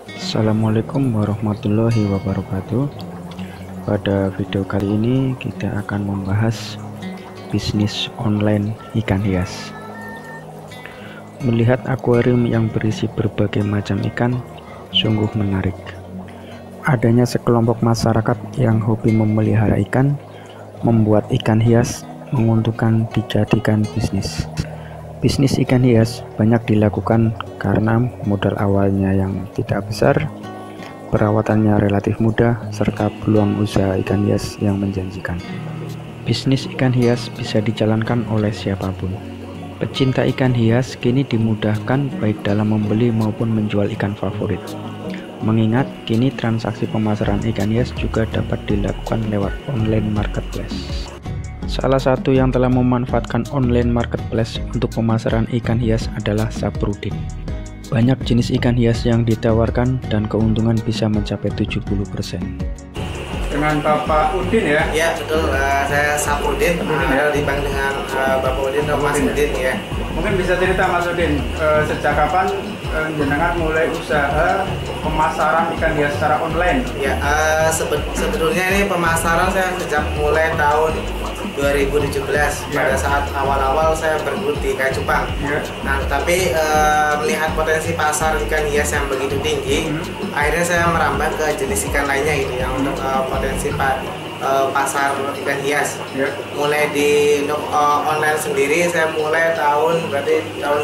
Assalamualaikum warahmatullahi wabarakatuh. Pada video kali ini kita akan membahas bisnis online ikan hias. Melihat akuarium yang berisi berbagai macam ikan sungguh menarik. Adanya sekelompok masyarakat yang hobi memelihara ikan membuat ikan hias menguntungkan dijadikan bisnis. Bisnis ikan hias banyak dilakukan karena modal awalnya yang tidak besar, perawatannya relatif mudah, serta peluang usaha ikan hias yang menjanjikan. Bisnis ikan hias bisa dijalankan oleh siapapun. Pecinta ikan hias kini dimudahkan baik dalam membeli maupun menjual ikan favorit. Mengingat kini transaksi pemasaran ikan hias juga dapat dilakukan lewat online marketplace. Salah satu yang telah memanfaatkan online marketplace untuk pemasaran ikan hias adalah Saprudin. Banyak jenis ikan hias yang ditawarkan dan keuntungan bisa mencapai 70%. Dengan Bapak Udin ya? Ya betul, saya Saprudin, dipanggil dengan Bapak Udin atau Mas Udin ya. Mungkin bisa cerita Mas Udin, sejak kapan jenengan mulai usaha pemasaran ikan hias secara online? Ya, sebetulnya ini pemasaran saya sejak mulai tahun 2017 pada saat awal-awal saya bergelut di Kaya Cupang. Nah, tapi melihat potensi pasar ikan hias yang begitu tinggi, akhirnya saya merambah ke jenis ikan lainnya gitu yang untuk potensi pasar ikan hias. Mulai di online sendiri saya mulai berarti tahun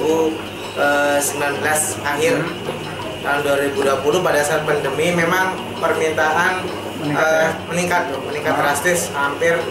2019 akhir. Tahun 2020 pada saat pandemi memang permintaan meningkat drastis, hampir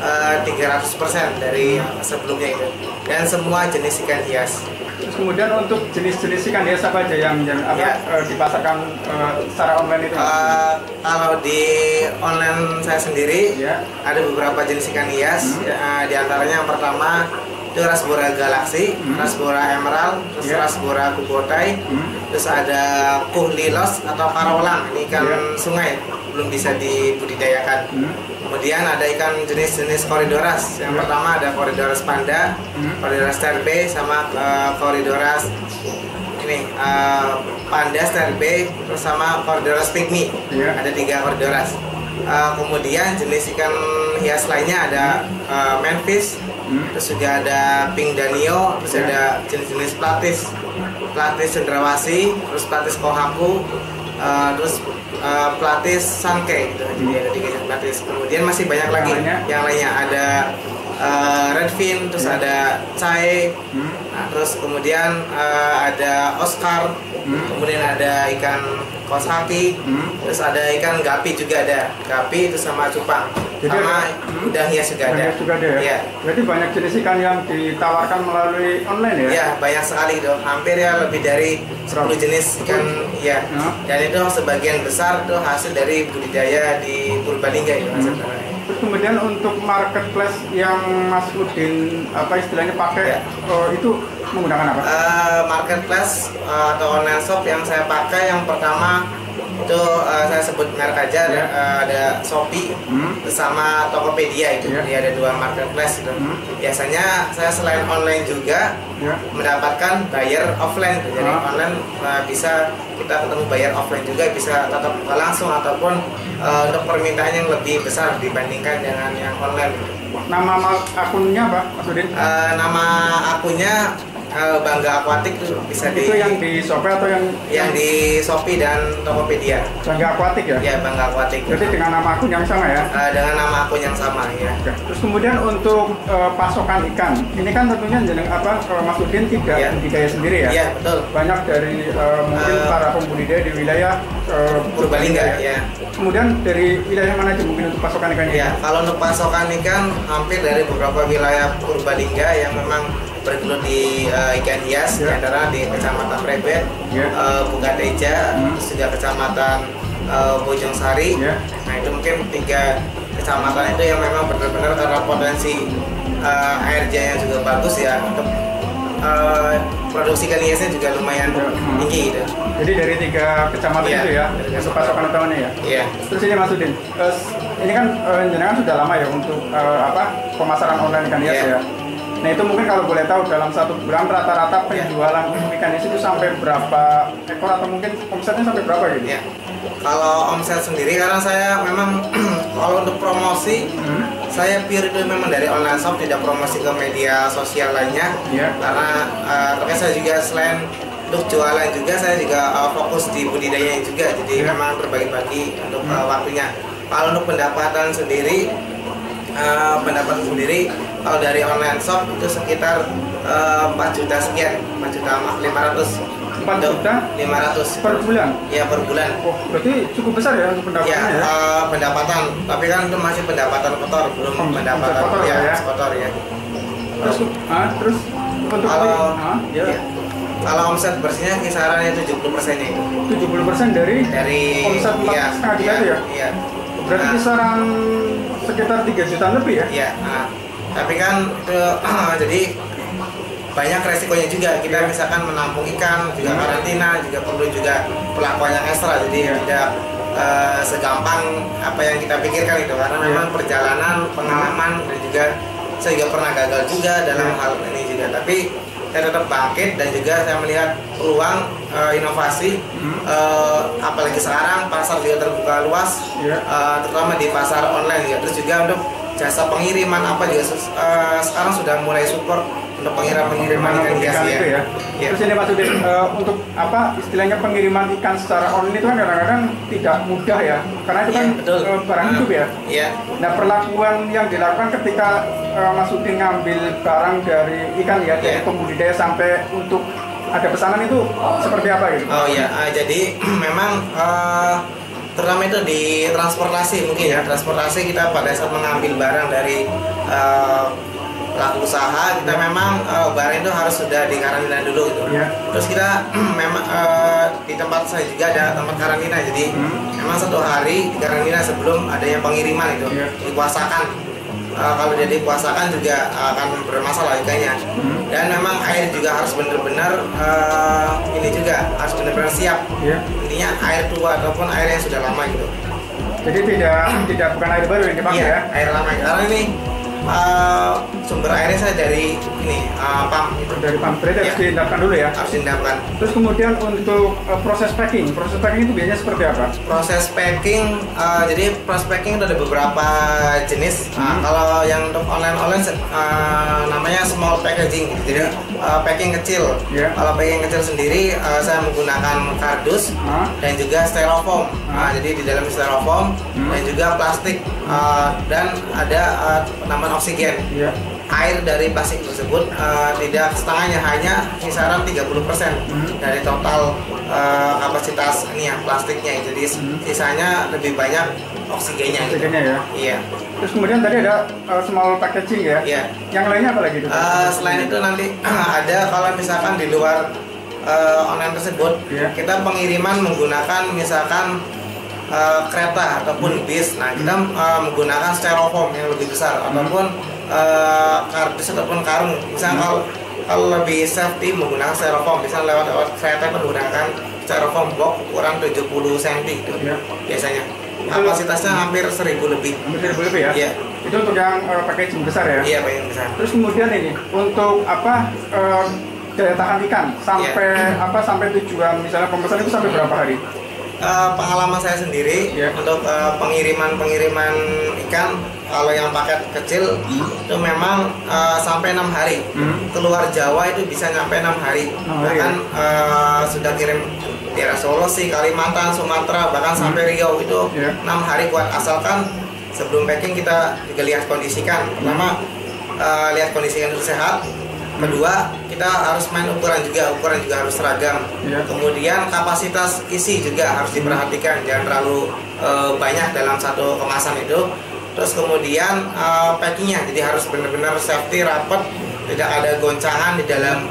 300% dari sebelumnya itu, dan semua jenis ikan hias. Terus kemudian untuk jenis-jenis ikan hias apa aja yang dipasarkan secara online itu? Kalau di online saya sendiri ada beberapa jenis ikan hias, di antaranya yang pertama itu Rasbora Galaxy, Rasbora Emerald, terus Rasbora Kubotai, terus ada Kuhlilos atau Karawalang, ini ikan sungai belum bisa dibudidayakan. Kemudian ada ikan jenis-jenis Corydoras. Yang pertama ada Corydoras Panda, Corydoras Terbe, sama Corydoras ini Panda, Terbe, terus sama Corydoras Pygmy. Ada 3 Corydoras. Kemudian jenis ikan hias lainnya ada Manfish, terus juga ada Pink Danio, terus ada jenis-jenis Platis Cendrawasih, terus Platis Kohaku, terus Platis Sanke gitu. Jadi ada 3 jenis Platis. Kemudian masih banyak lagi yang lainnya, ada Redfin, terus ada Cai, nah, terus kemudian ada Oscar, kemudian ada ikan Kosaki, terus ada ikan Gapi juga ada, Gapi itu sama cupang, jadi sama udang hias juga ada. Ya. Berarti banyak jenis ikan yang ditawarkan melalui online ya? Ya, banyak sekali itu, hampir ya lebih dari 10 jenis ikan ya. Dan itu sebagian besar itu hasil dari budidaya di Purbalingga itu. Terus kemudian untuk marketplace yang Mas Udin istilahnya pakai itu menggunakan apa? Marketplace atau online shop yang saya pakai yang pertama itu saya sebut merek aja, ada Shopee bersama Tokopedia itu. Jadi ada 2 marketplace gitu. Biasanya saya selain online juga mendapatkan buyer offline gitu. Jadi online bisa kita ketemu buyer offline juga, bisa tetap langsung ataupun untuk permintaan yang lebih besar dibandingkan dengan yang online gitu. Nama akunnya Pak Mas Udin? Nama akunnya Bangga Aquatic itu bisa itu yang di Shopee atau yang di Shopee dan Tokopedia. Bangga Aquatic ya? Ya, Bangga Aquatic. Berarti dengan nama akun yang sama ya? Dengan nama akun yang sama ya. Terus kemudian untuk pasokan ikan, ini kan tentunya Mas Udin tidak budidaya sendiri ya? Iya, betul. Banyak dari mungkin para pembudidaya di wilayah Purbalingga ya. Kemudian dari wilayah mana aja mungkin untuk pasokan ikan? Ya, kalau untuk pasokan ikan hampir dari beberapa wilayah Purbalingga yang memang bergelut di ikan hias, di antara di Kecamatan Rebet, Bukateja, terus juga Kecamatan Bojongsari. Nah, itu mungkin 3 kecamatan itu yang memang benar-benar karena potensi airnya yang juga bagus ya, untuk produksi ikan hiasnya juga lumayan tinggi gitu. Jadi dari 3 kecamatan itu ya, untuk pasokan utamanya ya? Iya. Terus ini Mas Udin, ini kan jenengan sudah lama ya untuk pemasaran online ikan hias ya? Nah itu mungkin kalau boleh tahu dalam satu bulan rata-rata penjualan ikan hias itu sampai berapa ekor atau mungkin omsetnya sampai berapa gitu? Ya. Kalau omset sendiri karena saya memang kalau untuk promosi saya pure itu memang dari online shop, tidak promosi ke media sosial lainnya. Karena tapi saya juga selain untuk jualan juga saya juga fokus di budidayanya juga, jadi memang berbagi-bagi untuk waktunya. Kalau untuk pendapatan sendiri kalau dari online shop itu sekitar 4 juta sekian, 4 juta 500. 4 juta 500 per bulan? Ya, per bulan. Oh, berarti cukup besar ya untuk pendapatannya ya? Pendapatan, tapi kan itu masih pendapatan kotor, belum pendapatan kotor kotor ya. Terus untuk kalau omset bersihnya kisarannya 70%-nya itu. 70% dari omset 4,5 juta itu ya? Iya. Berarti kisaran sekitar 3 juta lebih ya? Iya. Tapi kan itu jadi banyak resikonya juga. Kita misalkan menampung ikan, juga karantina, juga perlu juga perlakuan yang ekstra. Jadi tidak segampang apa yang kita pikirkan itu. Karena memang perjalanan, pengalaman, dan juga saya juga pernah gagal juga dalam hal ini juga. Tapi saya tetap bangkit dan juga saya melihat peluang inovasi. Apalagi sekarang pasar juga terbuka luas, terutama di pasar online ya. Terus juga untuk jasa pengiriman apa juga sekarang sudah mulai support untuk pengiriman ikan hias ya. Terus ini Mas Udin, untuk apa istilahnya pengiriman ikan secara online itu kan kadang-kadang tidak mudah ya, karena itu kan barang hidup ya. Nah perlakuan yang dilakukan ketika Mas Udin ngambil barang dari ikan ya, dari pembudidaya sampai untuk ada pesanan itu seperti apa gitu? Oh iya, jadi memang terutama itu di transportasi mungkin ya. Transportasi kita pada saat mengambil barang dari pelaku usaha, kita memang barang itu harus sudah dikarantina dulu gitu. Terus kita memang di tempat saya juga ada tempat karantina, jadi memang 1 hari dikarantina sebelum adanya pengiriman itu, dipuasakan. Kalau dia dipuasakan juga akan bermasalah ikannya. Dan memang air juga harus benar-benar ini juga harus benar-benar siap. Intinya air tua ataupun air yang sudah lama gitu. Jadi tidak bukan air baru yang dipakai ya? Air lama. Karena ini sumber airnya saya dari ini pump itu. Dari pump, berarti harus diendapkan dulu ya? Harus diendapkan. Terus kemudian untuk proses packing itu biasanya seperti apa? Proses packing, jadi proses packing itu ada beberapa jenis. Kalau yang untuk online namanya small packaging, jadi packing kecil. Kalau packing kecil sendiri saya menggunakan kardus dan juga styrofoam. Jadi di dalam styrofoam dan juga plastik dan ada penambahan oksigen. Air dari plastik tersebut tidak setengahnya, hanya kisaran 30% dari total kapasitas ini ya, plastiknya. Jadi sisanya lebih banyak oksigennya. Iya. Terus kemudian tadi ada small packaging ya? Yang lainnya apa lagi itu? Selain itu nanti ada kalau misalkan di luar online tersebut, kita pengiriman menggunakan misalkan kereta ataupun bis. Nah kita menggunakan styrofoam yang lebih besar ataupun kardus ataupun karung. Misalnya kalau lebih safety menggunakan styrofoam, misalnya lewat kereta menggunakan styrofoam box ukuran 70 cm itu biasanya. Kapasitasnya hampir 1.000 lebih. Hampir 1.000 lebih ya? Iya. Itu untuk yang packaging besar ya? Iya, packaging besar. Terus kemudian ini untuk apa daya tahan ikan sampai sampai tujuan misalnya pemesan itu sampai berapa hari? Pengalaman saya sendiri untuk pengiriman ikan, kalau yang paket kecil itu memang sampai 6 hari. Keluar Jawa itu bisa sampai 6 hari. Bahkan sudah kirim daerah Sulawesi, Kalimantan, Sumatera, bahkan sampai Riau itu 6 hari kuat, asalkan sebelum packing kita juga lihat kondisikan. Pertama lihat kondisi ikan itu sehat. Kedua, kita harus main ukuran juga harus seragam. Kemudian kapasitas isi juga harus diperhatikan, jangan terlalu banyak dalam satu kemasan itu. Terus kemudian packingnya, jadi harus benar-benar safety, rapat, tidak ada goncangan di dalam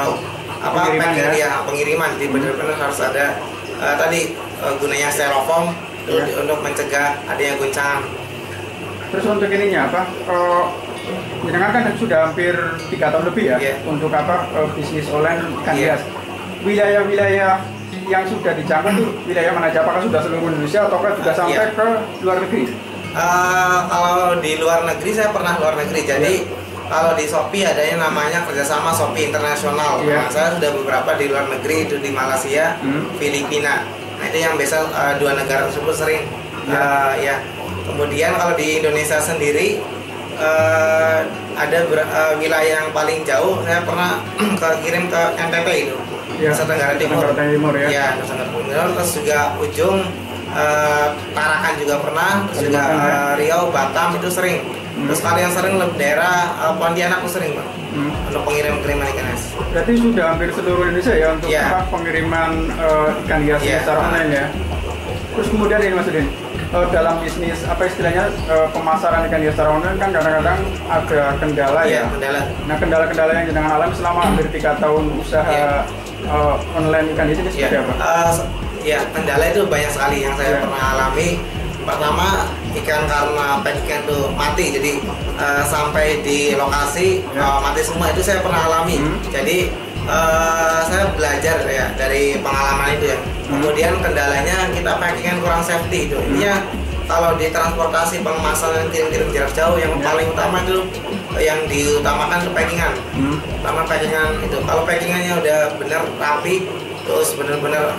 pengiriman. Jadi benar-benar harus ada gunanya styrofoam untuk mencegah adanya goncangan. Terus untuk ininya apa? Jangan kan sudah hampir 3 tahun lebih ya untuk bisnis online ikan hias. Wilayah-wilayah yang sudah dijangkau itu wilayah mana aja? Apakah sudah seluruh Indonesia ataukah juga sampai ke luar negeri? Kalau di luar negeri saya pernah luar negeri. Jadi Kalau di Shopee adanya namanya kerjasama Shopee Internasional. Nah, saya sudah beberapa di luar negeri, itu di Malaysia, Filipina. Nah, itu yang biasa dua negara tersebut sering. Ya. Kemudian kalau di Indonesia sendiri ada wilayah yang paling jauh. Saya pernah kirim ke NTT itu, Nusa Tenggara Timur. Ya, Nusa Tenggara Timur. Terus juga ujung Tarakan juga pernah. Terus juga Riau, Batam itu sering. Terus kalau yang sering daerah Pontianak itu sering, Pak, untuk pengiriman ikan hias. Berarti sudah hampir seluruh Indonesia ya untuk pengiriman ikan hias secara online ya. Terus kemudian ini Mas Udin, dalam bisnis apa istilahnya pemasaran ikan hias secara online kan kadang-kadang ada kendala ya. Kendala. Nah, kendala-kendala yang jenengan alami selama hampir 3 tahun usaha online ikan hias ini seperti apa? Ya, kendala itu banyak sekali yang saya pernah alami. Pertama, ikan karena ikan itu mati, jadi sampai di lokasi mati semua, itu saya pernah alami. Jadi saya belajar ya dari pengalaman itu ya. Kemudian kendalanya kita packingan kurang safety itu. Intinya kalau di transportasi pengemasan kirim-kirim jarak jauh, yang paling utama itu yang diutamakan itu packingan. Pertama packingan itu. Kalau packingannya udah benar rapi, terus benar-benar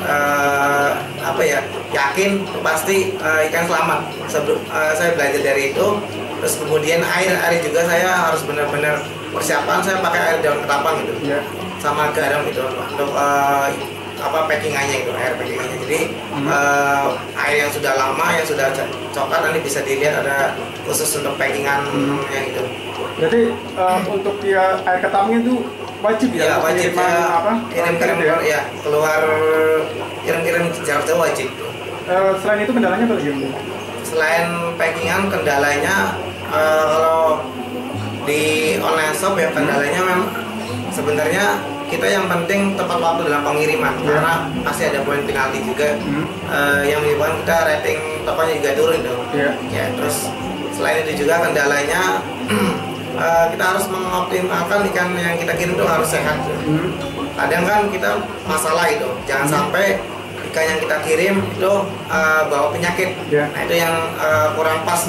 yakin pasti ikan selamat. Saya belajar dari itu. Terus kemudian air juga saya harus benar-benar persiapan. Saya pakai air daun ketapang gitu, sama garam gitu untuk packingannya itu, air packingannya. Jadi air yang sudah lama, yang sudah coklat, nanti bisa dilihat ada khusus untuk packingan yang itu. Jadi untuk air ketapang itu wajib ya? Wajib kirim-kirim ya, keluar kirim-kirim jarak jauh wajib. Selain itu kendalanya apa lagi? Selain packingan, kendalanya kalau di online shop ya, kendalanya memang sebenarnya kita yang penting tepat waktu dalam pengiriman, karena pasti ada poin penalti juga yang menyebabkan kita rating tokonya juga turun dong. Ya, terus selain itu juga kendalanya kita harus mengoptimalkan ikan yang kita kirim itu harus sehat. Kadang kan kita masalah itu, jangan sampai ikan yang kita kirim itu bawa penyakit. Nah, itu yang kurang pas.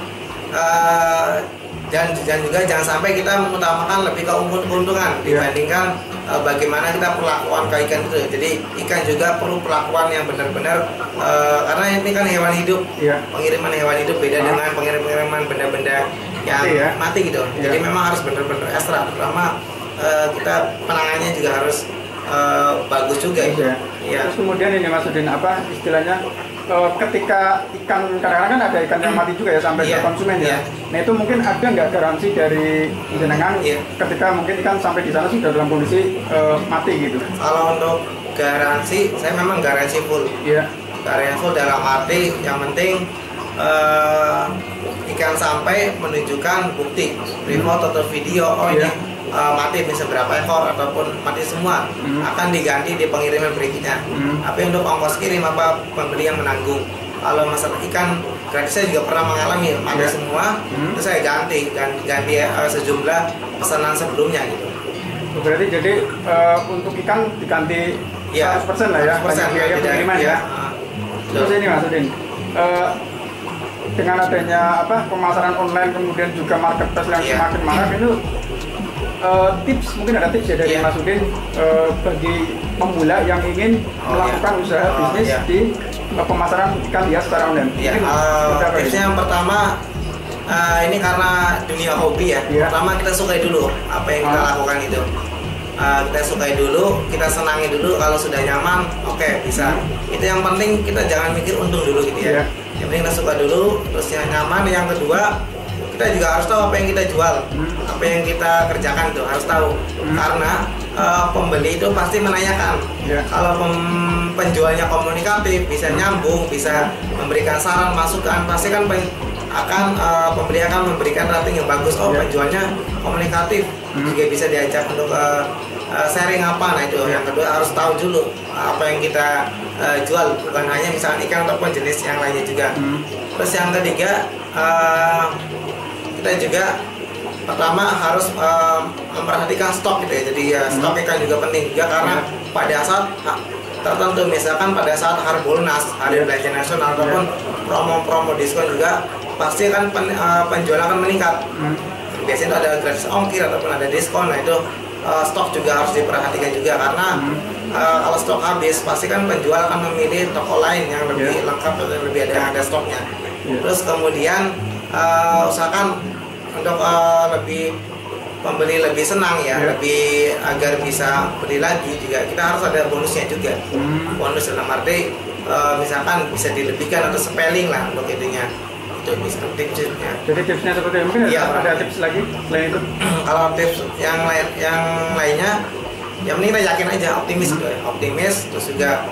Dan juga jangan sampai kita mengutamakan lebih ke keuntungan dibandingkan bagaimana kita perlakuan ke ikan itu. Jadi ikan juga perlu perlakuan yang benar-benar karena ini kan hewan hidup. Pengiriman hewan hidup beda dengan pengiriman benda-benda yang mati gitu. Jadi memang harus benar-benar ekstra, terutama kita penanganannya juga harus bagus juga. Terus kemudian ini Mas Udin, apa istilahnya ketika ikan, kadang-kadang kan ada ikan yang mati juga ya sampai ke konsumen ya. Nah, itu mungkin ada nggak garansi dari jenengan ketika mungkin ikan sampai di sana sudah dalam kondisi mati gitu? Kalau untuk garansi, saya memang garansi full. Garansi full dalam arti yang penting ikan sampai menunjukkan bukti, remote atau video, ini mati bisa berapa ekor ataupun mati semua, akan diganti di pengiriman berikutnya. Tapi untuk ongkos kirim apa pembeli yang menanggung. Kalau masalah ikan gratis saya juga pernah mengalami mati semua, itu saya ganti sejumlah pesanan sebelumnya gitu. Berarti jadi untuk ikan diganti 100% lah ya, 100% biaya pengiriman ya. Terus ini Mas Udin, dengan adanya pemasaran online kemudian juga marketplace yang semakin marak itu, tips, mungkin ada tips ya dari Mas Udin bagi pemula yang ingin melakukan usaha bisnis di pemasaran ikan hias secara online. Tipsnya yang pertama, ini karena dunia hobi ya. Pertama kita sukai dulu apa yang kita lakukan itu. Kita sukai dulu, kita senangi dulu. Kalau sudah nyaman, oke, bisa. Itu yang penting, kita jangan mikir untung dulu gitu ya. Yang penting kita suka dulu, terus yang nyaman. Yang kedua, kita juga harus tahu apa yang kita jual, apa yang kita kerjakan itu harus tahu. Karena pembeli itu pasti menanyakan. Kalau penjualnya komunikatif, bisa nyambung, bisa memberikan saran, masukan, pasti kan pembeli akan memberikan rating yang bagus. Penjualnya komunikatif, juga bisa diajak untuk sharing apa. Nah, itu yang kedua, harus tahu dulu apa yang kita jual, bukan hanya misalnya ikan ataupun jenis yang lainnya juga. Terus yang ketiga, kita juga pertama harus memperhatikan stok gitu ya. Jadi stok ikan juga penting juga, karena pada saat tertentu, misalkan pada saat Harbolnas, hari belanja nasional, ataupun promo-promo diskon juga, pasti kan penjualan akan meningkat. biasanya itu ada gratis ongkir ataupun ada diskon. Nah itu stok juga harus diperhatikan juga, karena kalau stok habis pasti kan penjual akan memilih toko lain yang lebih lengkap atau lebih ada stoknya. Terus kemudian usahakan untuk lebih pembeli lebih senang ya, lebih agar bisa beli lagi juga, kita harus ada bonusnya juga. Bonus dalam arti misalkan bisa dilebihkan atau spelling lah untuk itunya. Itu bisa tipsnya. Jadi tipsnya seperti itu. Mungkin ada tips lagi selain itu. Kalau tips yang lainnya, yang penting kita yakin aja, optimis gitu ya. Optimis, terus juga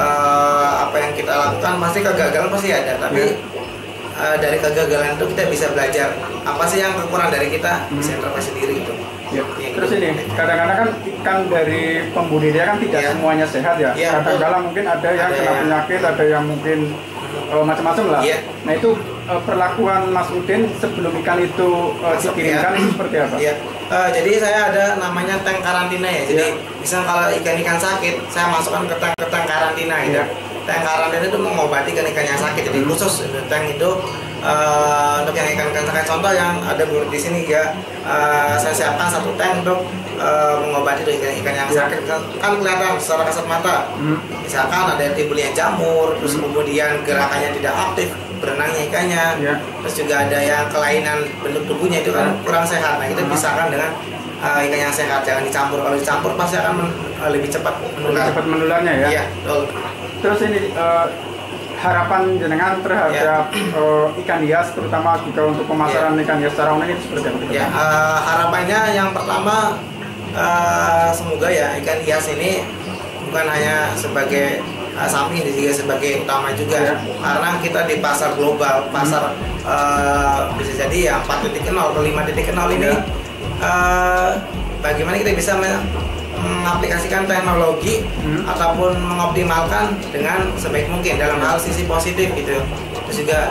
apa yang kita lakukan pasti kegagalan pasti ada, tapi dari kegagalan itu kita bisa belajar apa sih yang kekurangan dari kita, bisa introspeksi diri gitu. Terus ini kadang-kadang kan ikan dari pembudidaya kan tidak semuanya sehat ya. Kadang-kadang mungkin ada yang kena penyakit, ada yang mungkin macam-macam lah. Nah itu perlakuan Mas Udin sebelum ikan itu dikirimkan itu seperti apa? Jadi saya ada namanya tank karantina ya. Jadi misal kalau ikan-ikan sakit, saya masukkan ke tank karantina gitu. Tank karantina itu mengobati ikan-ikan yang sakit. Jadi khusus tank itu untuk yang ikan-ikan sakit. Contoh yang ada di sini ya, saya siapkan satu tank untuk mengobati ikan-ikan yang sakit. Kan kelihatan secara kasat mata. Misalkan ada timbulnya jamur, terus kemudian gerakannya tidak aktif, berenangnya ikannya, terus juga ada yang kelainan bentuk tubuhnya itu kan kurang sehat. Nah kita pisahkan dengan ikan yang sehat, jangan dicampur. Kalau dicampur pasti akan lebih cepat menular. Cepat menularnya ya. Iya, betul. Terus ini harapan jenengan terhadap ikan hias, terutama juga untuk pemasaran ikan hias secara online itu seperti apa? Harapannya yang pertama semoga ya ikan hias ini bukan hanya sebagai samping, juga sebagai utama juga, karena kita di pasar global, pasar bisa jadi ya 4.0 atau 5.0 ini bagaimana kita bisa mengaplikasikan teknologi ataupun mengoptimalkan dengan sebaik mungkin dalam hal sisi positif gitu. Terus juga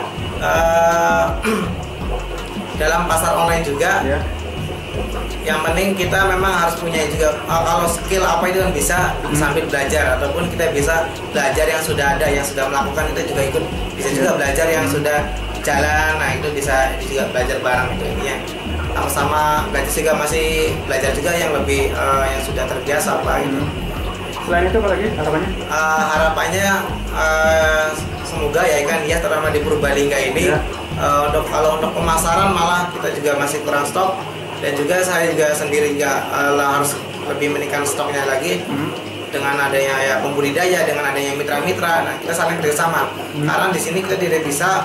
dalam pasar online juga yang penting kita memang harus punya juga kalau skill apa itu kan bisa sambil belajar, ataupun kita bisa belajar yang sudah ada, yang sudah melakukan itu juga ikut, bisa juga belajar yang sudah jalan. Nah itu bisa juga belajar bareng itu intinya, sama-sama belajar juga, masih belajar juga yang lebih yang sudah terbiasa apa gitu. Selain itu apa lagi harapannya? Harapannya semoga ya ikan hias terutama di Purbalingga ini kalau untuk pemasaran malah kita juga masih kurang stok, dan juga saya juga sendiri juga harus lebih meningkatkan stoknya lagi dengan adanya ya pembudidaya, dengan adanya mitra-mitra. Nah kita saling kerjasama karena di sini kita tidak bisa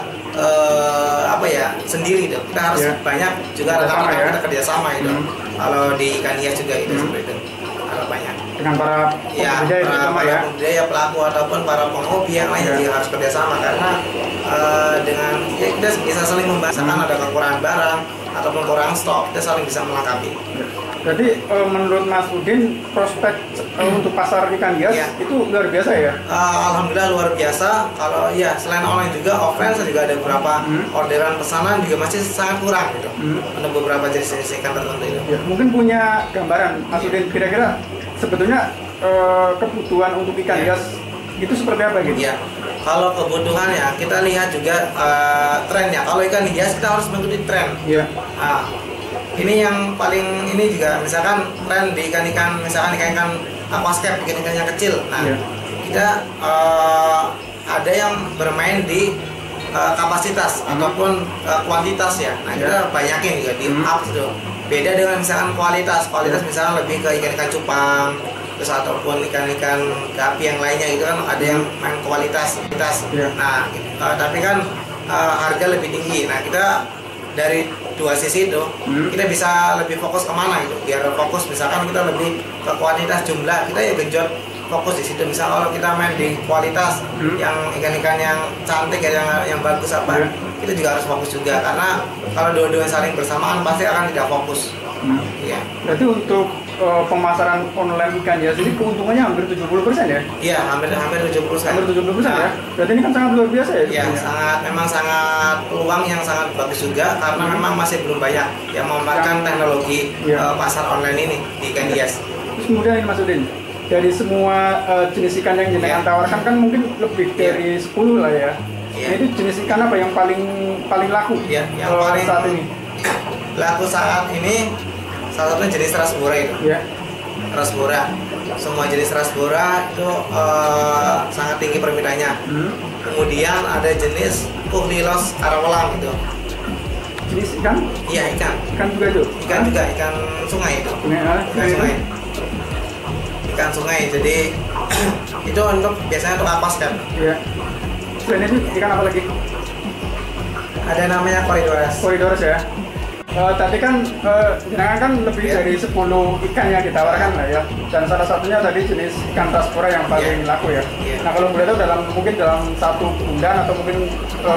sendiri dong. Kita harus banyak juga rekan-rekan kita kerjasama itu. Kalau di ikan hias juga itu seperti itu harapannya. Dengan para pembudidaya, pelaku ataupun para penghobi yang lain juga harus kerjasama, karena dengan kita bisa saling membahasakan ada kekurangan barang ataupun kurang stok, kita saling bisa melengkapi. Jadi menurut Mas Udin prospek untuk pasar ikan hias itu luar biasa ya? Alhamdulillah luar biasa. Kalau selain online juga offline juga ada beberapa orderan pesanan juga masih sangat kurang gitu untuk beberapa jenis ikan tertentu itu. Mungkin punya gambaran Mas Udin kira-kira sebetulnya kebutuhan untuk ikan hias itu seperti apa gitu? Kalau kebutuhan ya kita lihat juga trennya. Kalau ikan hias kita harus mengikuti tren. Ini yang paling ini juga misalkan tren di ikan-ikan, misalkan ikan-ikan aquascape, ikan-ikan yang kecil. Nah kita ada yang bermain di kapasitas ataupun kuantitas ya. Nah kita banyakin juga di up gitu. Beda dengan misalkan kualitas misalkan lebih ke ikan-ikan cupang, terus ataupun ikan-ikan gapi yang lainnya itu kan ada yang main kualitas. Nah tapi kan harga lebih tinggi. Nah kita dari dua sisi itu kita bisa lebih fokus kemana gitu, biar fokus misalkan kita lebih ke kuantitas jumlah, kita ya genjot fokus di situ. Misal kalau kita main di kualitas yang ikan-ikan yang cantik ya, yang bagus apa, kita juga harus fokus juga, karena kalau dua-duanya saling bersamaan pasti akan tidak fokus. Berarti untuk pemasaran online ikan hias ini keuntungannya hampir 70% ya? Iya, hampir 70%. Hampir 70% ya? Berarti ini kan sangat luar biasa ya? Memang sangat peluang yang sangat bagus juga, karena memang masih belum banyak yang memanfaatkan teknologi pasar online ini di ikan hias. Terus kemudian ini Mas Udin, dari semua jenis ikan yang jenengan tawarkan kan mungkin lebih dari 10 lah ya. Nah, itu jenis ikan apa yang paling laku yang paling saat ini? laku saat ini salah satunya jenis ras bora itu. Ras bora. Semua jenis ras bora itu sangat tinggi permintaannya. Kemudian ada jenis Kuhlilos karawalam itu. Jenis ikan? Iya, ikan. Ikan juga itu? Ikan juga, ikan sungai itu. Ikan sungai. Ikan sungai. Jadi itu untuk biasanya untuk kapas kan. Iya. Selain itu ikan apa lagi? Ada namanya Corydoras. Corydoras ya. Tadi kan jenengan kan lebih dari 10 ikan yang ditawarkan lah ya, dan salah satunya tadi jenis ikan ras bora yang paling laku ya. Nah kalau boleh tahu mungkin dalam 1 bulan atau mungkin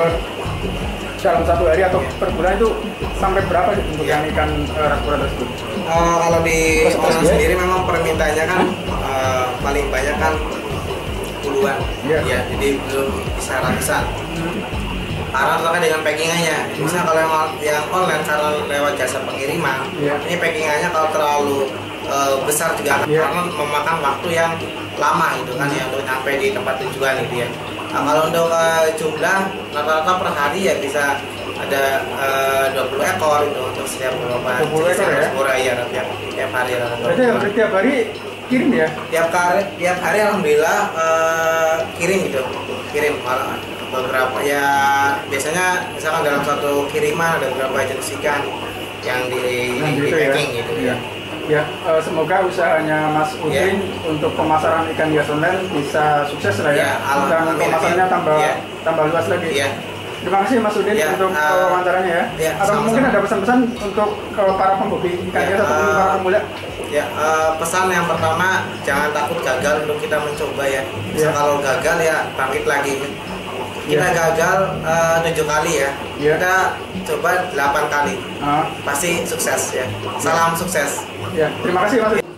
dalam 1 hari atau per bulan itu sampai berapa sih untuk yang ikan ras bora tersebut? Kalau di online sendiri memang permintaannya kan paling banyak kan puluhan, ya jadi belum bisa ratusan. Karena terkait dengan packingannya, misalnya kalau yang online karena lewat jasa pengiriman, ini packingannya kalau terlalu besar juga karena memakan waktu yang lama gitu kan ya untuk sampai di tempat tujuan gitu ya. Nah, kalau untuk jumlah rata-rata per hari ya bisa ada 20 ekor itu untuk setiap beberapa jenis bora ya tiap hari. Berarti tiap hari kirim ya? Tiap hari alhamdulillah kirim gitu, kirim malah. Beberapa ya biasanya misalkan dalam satu kiriman ada beberapa jenis ikan yang di packing gitu ya. Ya, semoga usahanya Mas Udin untuk pemasaran ikan hias online bisa sukses lah ya, dan pemasarannya tambah luas lagi. Terima kasih Mas Udin untuk wawancaranya ya. Atau mungkin ada pesan-pesan untuk para penghobi ikan hias atau para pemula? Ya, pesan yang pertama jangan takut gagal untuk kita mencoba ya. Bisa kalau gagal ya bangkit lagi. Kita gagal 7 kali ya. Kita coba 8 kali. Pasti sukses ya. Salam sukses. Ya, terima kasih Mas.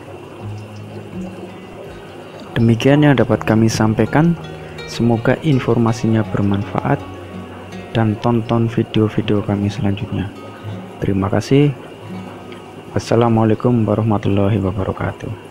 Demikian yang dapat kami sampaikan. Semoga informasinya bermanfaat dan tonton video-video kami selanjutnya. Terima kasih. Wassalamualaikum warahmatullahi wabarakatuh.